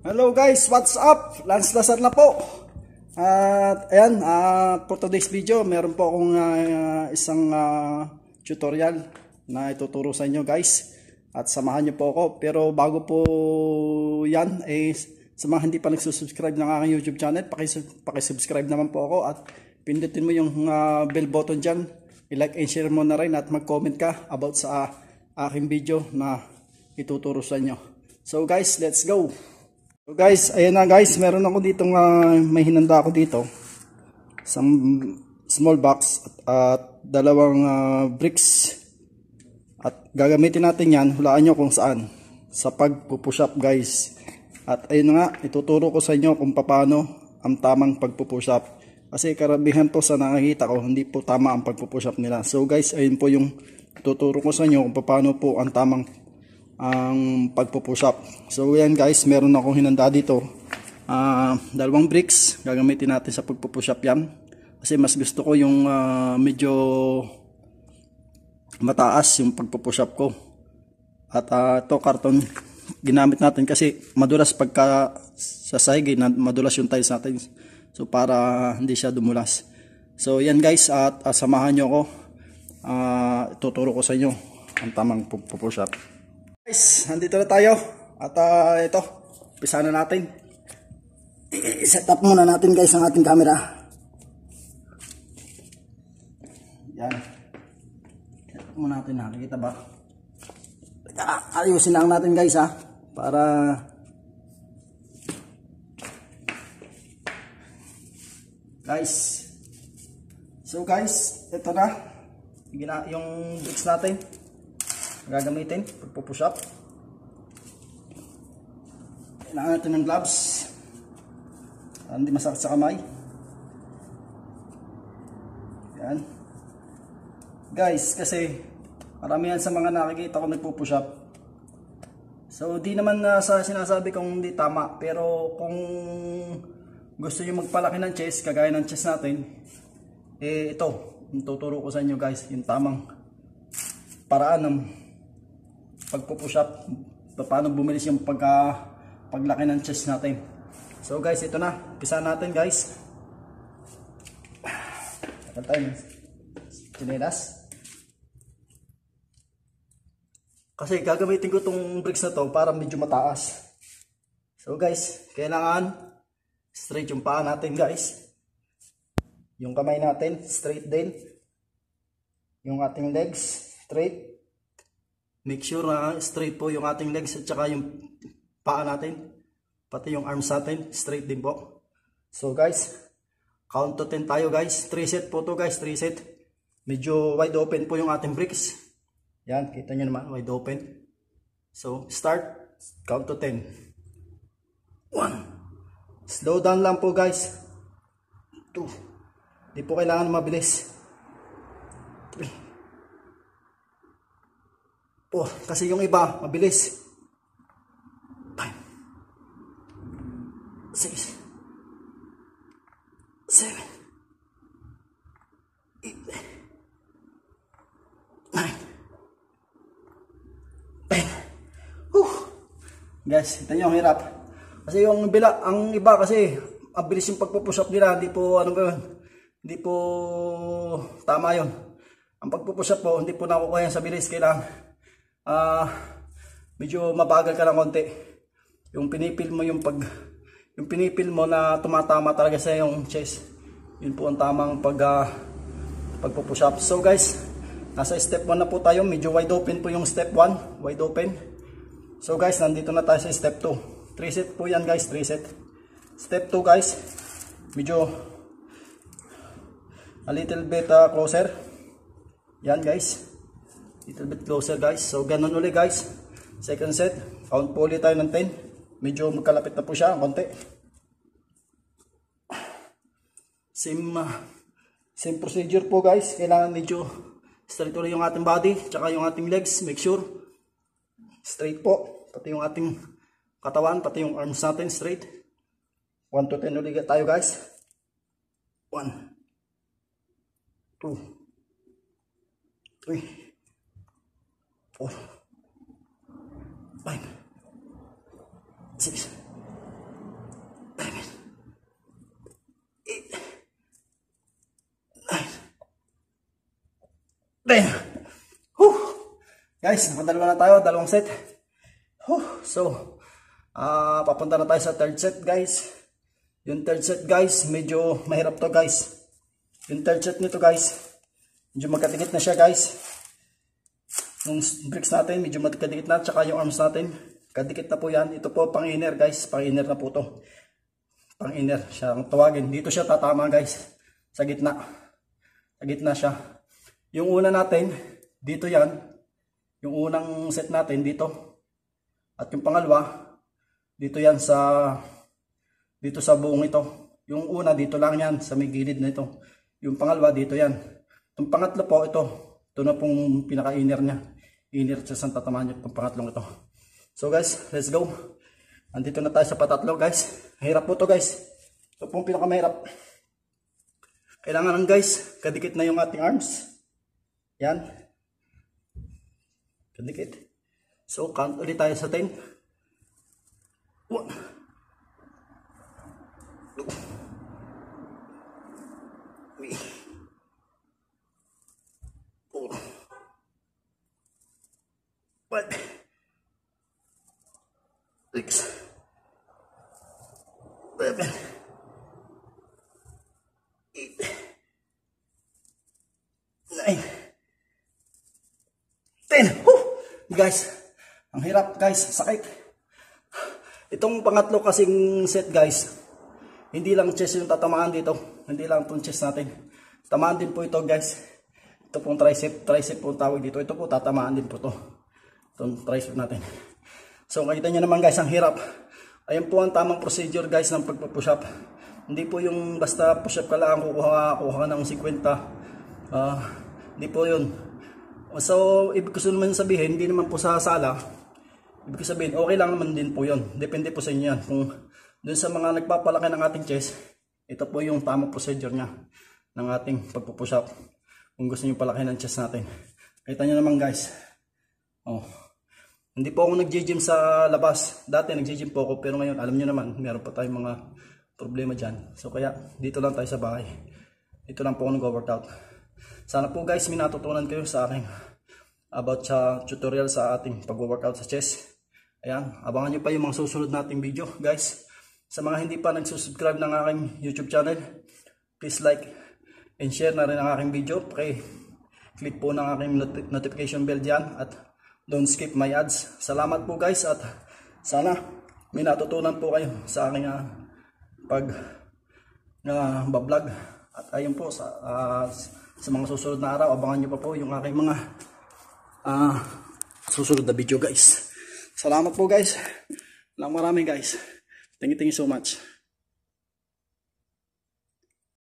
Hello guys, what's up? Lance Lazar na po. At ayan, for today's video, meron po akong isang tutorial na ituturo sa inyo guys. At samahan niyo po ako. Pero bago po yan, sa mga hindi pa nagsusubscribe ng aking YouTube channel, pakisubscribe naman po ako. At pindutin mo yung bell button dyan. I-like and share mo na rin at mag-comment ka about sa aking video na ituturo sa inyo. So guys, let's go! So guys, ayan na guys, meron ako ditong may hinanda ako dito. Some small box at dalawang bricks. At gagamitin natin yan, hulaan nyo kung saan. Sa pagpupush up guys. At ayun nga, ituturo ko sa inyo kung paano ang tamang pagpupush up. Kasi karamihan po sa nakikita ko, hindi po tama ang pagpupush up nila. So guys, ayun po yung tuturo ko sa inyo kung paano po ang tamang pagpupush up. So yan guys, meron akong hinanda dito dalawang bricks, gagamitin natin sa pagpupush up yan kasi mas gusto ko yung medyo mataas yung pagpupush up ko. At ito karton ginamit natin kasi madulas pagka sa sahig, madulas yung tiles natin, so para hindi siya dumulas. So yan guys, at samahan nyo ako, tuturo ko sa inyo ang tamang pagpupush up. Guys, nandito na tayo at ito, umpisa na natin. I-set up muna natin guys ang ating camera. Yan. Set up muna natin, nakikita ba? Ayusin lang natin guys para guys. So guys, ito na yung bricks natin gagamitin pagpupush up. Kailangan natin ng gloves para hindi masakit sa kamay. Yan guys, kasi maramihan sa mga nakikita ko nagpupush up. So di naman sa sinasabi kong hindi tama, pero kung gusto nyo magpalaki ng chest, kagaya ng chest natin, ito tuturo ko sa inyo guys yung tamang paraan ng pagpupush up, paano bumilis yung paglaki ng chest natin. So guys, ito na, umpisa natin guys. Tagal tayo chinelas kasi gagamitin ko itong bricks na to para medyo mataas. So guys, kailangan straight yung paa natin guys, yung kamay natin straight din, yung ating legs straight. Make sure na straight po yung ating legs at saka yung paa natin, pati yung arms natin straight din po. So guys, count to 10 tayo guys. 3 set po to guys, 3 set. Medyo wide open po yung ating bricks. Yan, kita nyo naman, wide open. So start, count to 10. 1. Slow down lang po guys. 2. Di po kailangan mabilis. 3. Oh, kasi yung iba mabilis. 5, 6, 7, 8, 9, 10. Guys, ito nyo ang hirap. Kasi yung iba kasi mabilis yung pagpupush up nila, hindi po hindi po tama yun. Ang pagpupush up po, hindi po nakukuha yan sa bilis. Kailangan medyo mabagal ka ng konti. Yung pinipil mo yung pinipil mo na tumatama talaga sa yung chest, yun po ang tamang pagpupush up. So guys, nasa step 1 na po tayo. Medyo wide open po yung step 1, wide open. So guys, nandito na tayo sa step 2. 3 set po yan guys, 3 set. Step 2 guys, medyo a little bit closer. Yan guys, little bit closer guys. So ganun ulit guys. Second set, count po ulit tayo ng 10. Medyo magkalapit na po siya konti. Same procedure po guys. Kailangan medyo straight ulit yung ating body, tsaka yung ating legs. Make sure straight po, pati yung ating katawan, pati yung arms natin straight. 1 to 10 ulit tayo guys. 1, 2, 3, 4, 5, 6, Damn. Whew. Guys, nakadalawa na tayo, dalawang set. So, papunta na tayo sa third set, guys. Yung third set, guys, medyo mahirap to, guys. Yung third set nito, guys, medyo magkadikit na siya, guys. Yung bricks natin, medyo magkadikit na, tsaka yung arms natin, kadikit na po yan. Ito po, pang inner, guys. Pang inner na po to. Pang inner siya ang tawagin. Dito siya tatama, guys. Sa gitna. Sa gitna siya. Yung una natin, dito yan. Yung unang set natin, dito. At yung pangalawa, dito yan dito sa buong ito. Yung una, dito lang yan, sa may gilid na ito. Yung pangalawa, dito yan. Yung pangatlo po, ito. Ito na pong pinaka-inner niya. Inner siya sa tatamaan niya, yung pangatlong ito. So guys, let's go. Andito na tayo sa patatlo, guys. Hirap po to, guys. Ito pong pinaka-mahirap. Kailangan lang, guys, kadikit na yung ating arms. Yan. Kadikit. So, count ulit tayo sa 10. 1. 2, 3, 4, 5, 6, 7, 8, 9, 10. Guys, ang hirap, guys, sakit. Itong pangatlo kasing set, guys, hindi lang chest yung tatamaan dito. Hindi lang itong chest natin. Tamaan din po ito, guys. Ito pong tricep po tawag dito. Ito po tatamaan din po ito. Itong tricep natin. So, makita nyo naman, guys, ang hirap. Ayan po ang tamang procedure, guys, ng pagpa-push up. Hindi po yung basta push up ka lang, kukuha ka ng 50. Hindi po yun. So, ibig ko naman sabihin, hindi naman po sa sala. Ibig ko sabihin, okay lang naman din po yun. Depende po sa inyo yan. Kung dun sa mga nagpapalaki ng ating chest, ito po yung tamang procedure niya ng ating pagpupush up. Kung gusto nyo palaki ng chest natin. Kita nyo naman, guys. Hindi po ako nag-gym sa labas. Dati nag-gym po ako, pero ngayon, alam nyo naman, meron pa tayong mga problema dyan. So, kaya dito lang tayo sa bahay. Dito lang po ako nag-workout. Sana po, guys, may natutunan kayo sa akin about sa tutorial sa ating pag-workout sa chest. Ayan, abangan nyo pa yung mga susunod nating video, guys. Sa mga hindi pa nagsusubscribe ng aking YouTube channel, please like and share na rin ang aking video. Click po ng aking notification bell dyan at don't skip my ads. Salamat po, guys, at sana may natutunan po kayo sa aking pag-vlog. At ayun po, sa mga susunod na araw, abangan nyo pa po yung aking mga susunod na video, guys. Salamat po, guys. Maraming, guys. Thank you so much.